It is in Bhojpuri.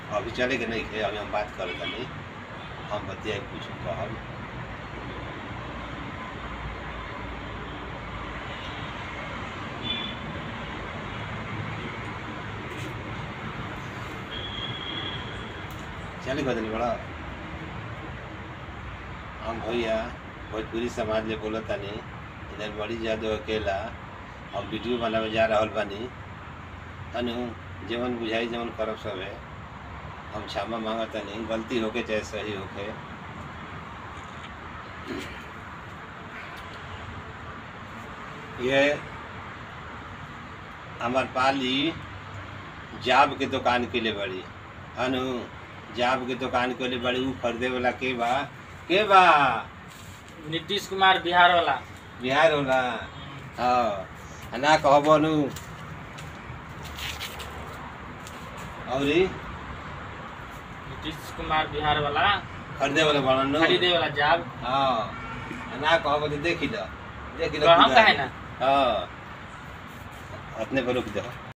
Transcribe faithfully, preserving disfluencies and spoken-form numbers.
अभी चले के नहीं खे, अभी हम बात कर तनी, हम बतिया कुछ कहब। चले बदली बड़ा हम भैया भोजपुरी समाज ले बोला तनी, इधर बड़ी जादू अकेला हम वीडियो बनावे जा रहल बानी। अनु जवन बुझाई जवन करब सब है, हम क्षमा मांगत तनी, गलती होके चाहे सही होके। ये हमार पाली जाब के दुकान के लिए बड़ी, अनु जाब के दुकान के लिए बड़ी, ऊ खरीदे वाला के बा के बा? नीतीश कुमार बिहार वाला। बिहार वाला हाँ ना कहब अनु। और नीतीश कुमार बिहार वाला खरीदे वाला बड़ा नु, खरीदे वाला जाब। हाँ ना कहब तो देखी लो देखी लो हम कहे ना। हाँ अपने पर रुक जाओ।